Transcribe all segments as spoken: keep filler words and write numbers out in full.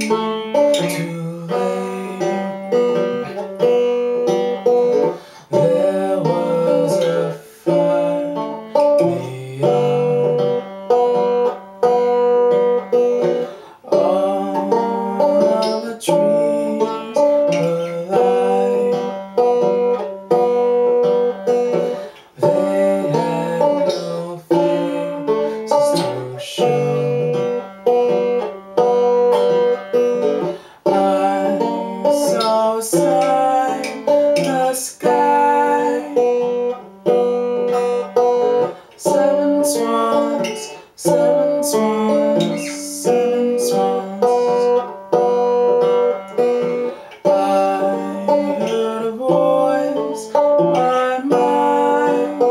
too late. There was a fire beyond. All the trees were alive. They had no faces to show. I saw a sign in the sky. Seven swans, seven swans, seven swans. I heard a voice in my mind.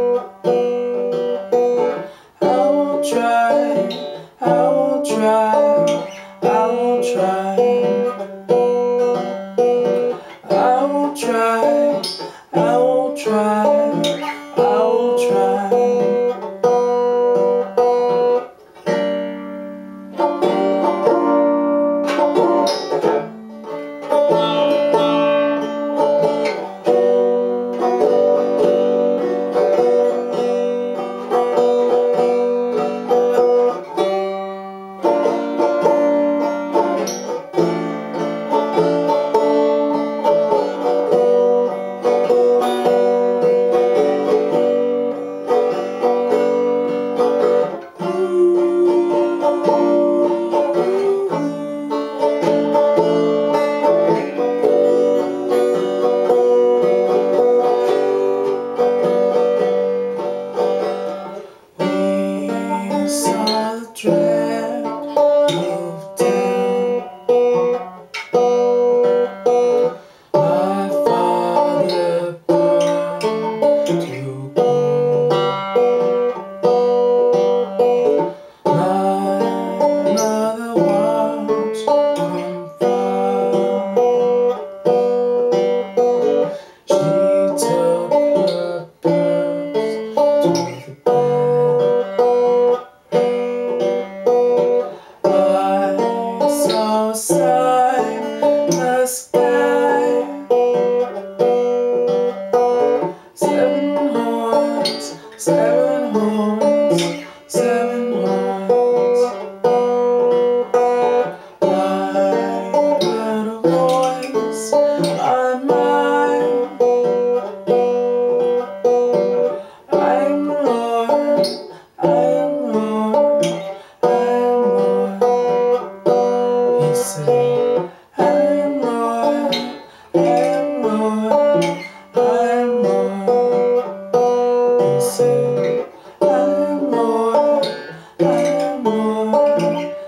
I will try, I will try, I will try. I will try, I will try, I will try. Saw the drag move down. My father burned to gold. My mother watched from far. She took her birds to the bed. I saw a sign in the sky. Seven horns, seven horns, seven horns. I heard a voice in my mind. I am the Lord, I am Lord, I am Lord. He said, I am Lord, I am Lord, I am Lord. He said, I am Lord, I am Lord, I am Lord.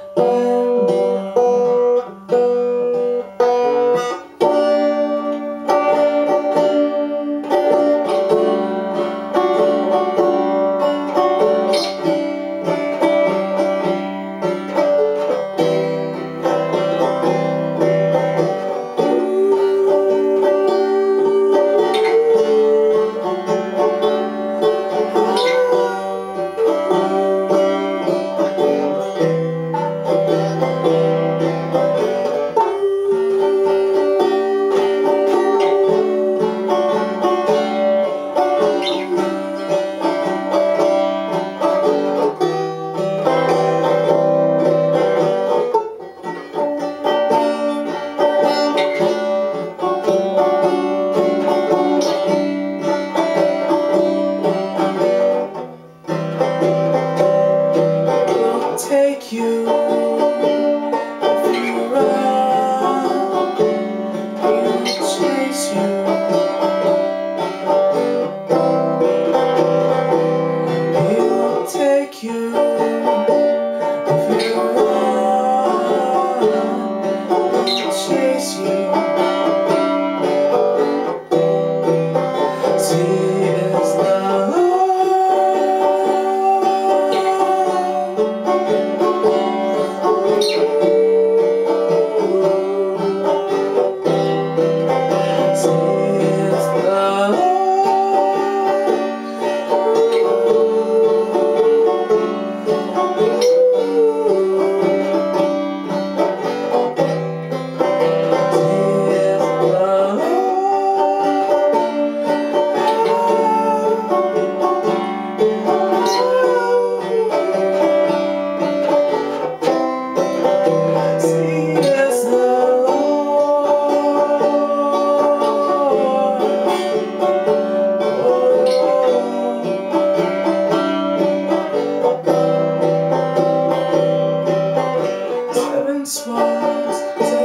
swans.